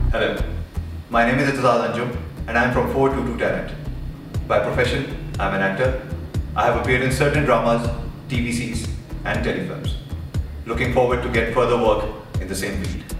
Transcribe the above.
Hello, my name is Aitazaz Anjum and I am from 422 Talent. By profession, I am an actor. I have appeared in certain dramas, TVCs and telefilms. Looking forward to get further work in the same field.